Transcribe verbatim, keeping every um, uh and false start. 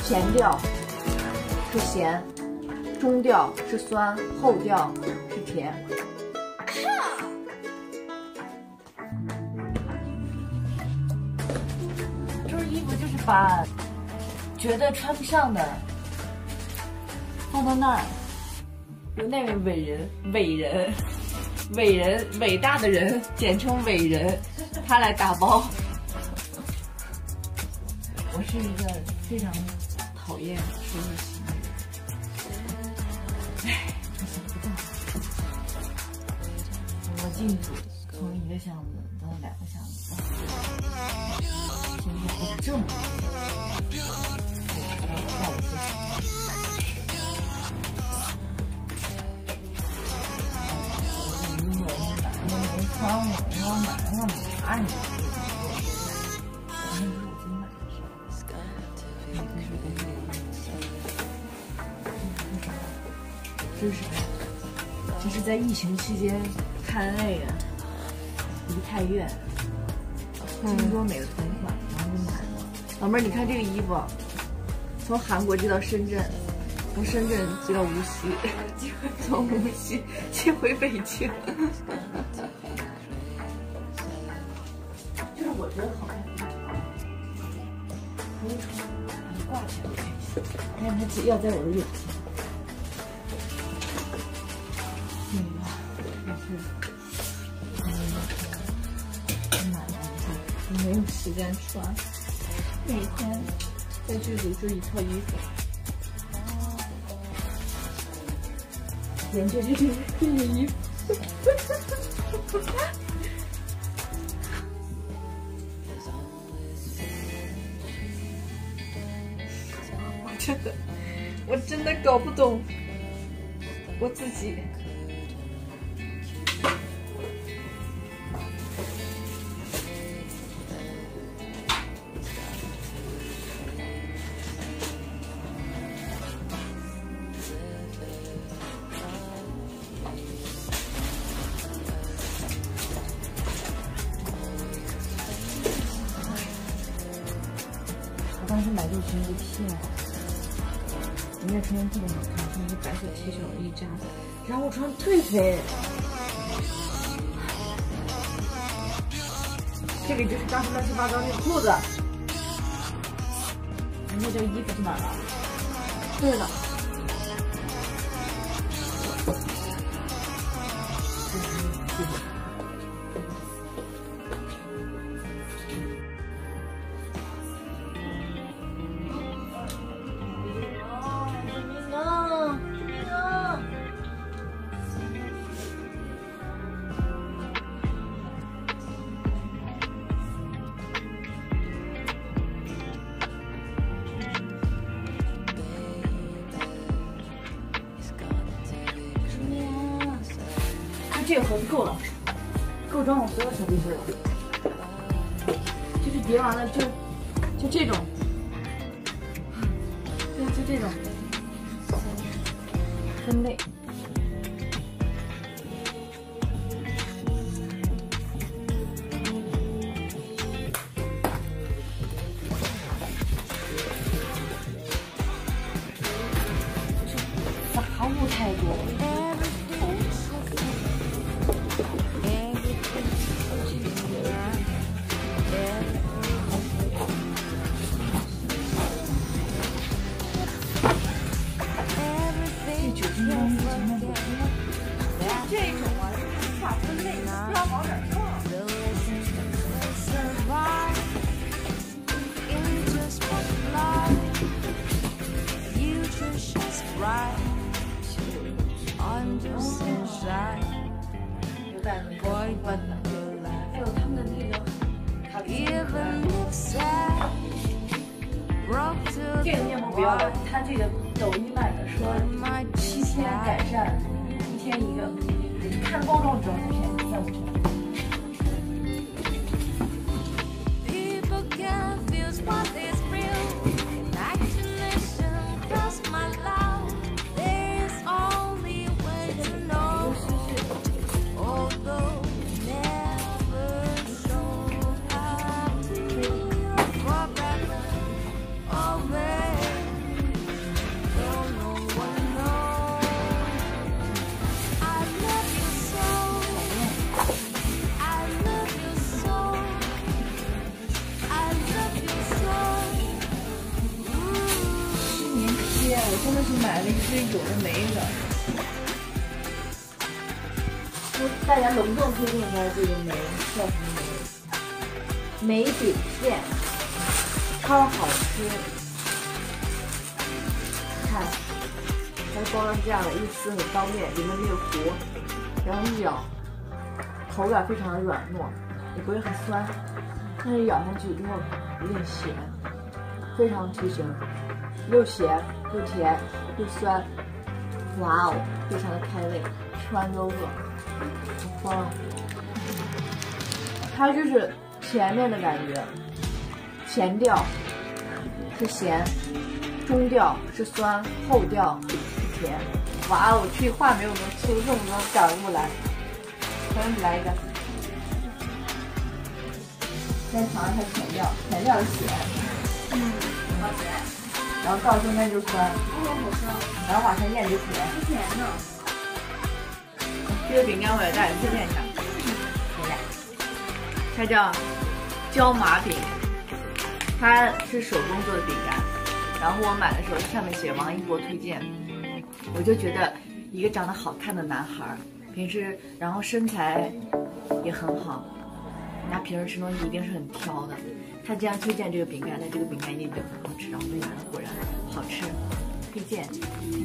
前调是咸，中调是酸，后调是甜。这身衣服就是把觉得穿不上的放到那儿，由那位伟人、伟人、伟人、伟大的人，简称伟人，他来打包。我是一个非常讨厌收拾行李的人，唉，我想不到，我进组从一个箱子到两个箱子，现在还这么多，我要带一些行李。我说你我没穿过，你要买让你啥你？这是这是在疫情期间看那个梨泰院，听说美的同款，然后就买了。老妹儿，你看这个衣服，从韩国寄到深圳，从深圳寄到无锡，从无锡寄回北京。就是我觉得好看，不用穿，你挂起来就开心。你看它只要在我的眼前。这个也是，嗯，买了一个，没有时间穿，每天在剧组就一套衣服，研究这个这个衣服。我真的，我真的搞不懂我自己。我当时买这个裙子骗我，人家穿特别好看，穿一个白色 T 恤一扎，然后我穿忒肥。这个就是当时乱七八糟那个裤子，那件衣服去哪儿了？对了。这个盒子够了，够装我所有小壁纸了。就是叠完了就就这种，对，就这种分类。杂物太多了。这种啊，就是划分类，不知道往哪儿放。有点那个笨的，还有他们的那个卡比。这个面膜不要了，它这个抖音买的说七天改善，一天一个，看包装知道它便宜三五千。 真的是买了一堆有的没的。就大家隆重推荐一下这个梅，叫什么梅？梅饼片，超好吃。看，它包成这样的，一撕很方便，里面没有核，然后一咬，口感非常的软糯，也不会很酸，但是咬下去之后有点咸，非常提神，又咸又甜又酸，哇哦，非常的开胃，吃完都饿，好疯。它就是前面的感觉，前调是咸，中调是酸，后调是甜。哇哦，这话没有能说出这么多感悟来。咱们来一个，先尝一下前调，前调是咸，嗯，好咸，然后到中间就是酸，哦，好酸，然后往下咽就甜，是甜的。这个饼干我给大家推荐一下，来，它叫椒麻饼，它是手工做的饼干。然后我买的时候上面写王一博推荐，我就觉得一个长得好看的男孩，平时然后身材也很好，那平时吃东西一定是很挑的。他既然推荐这个饼干，那这个饼干一定很好吃。然后就买了，果然好吃，推荐。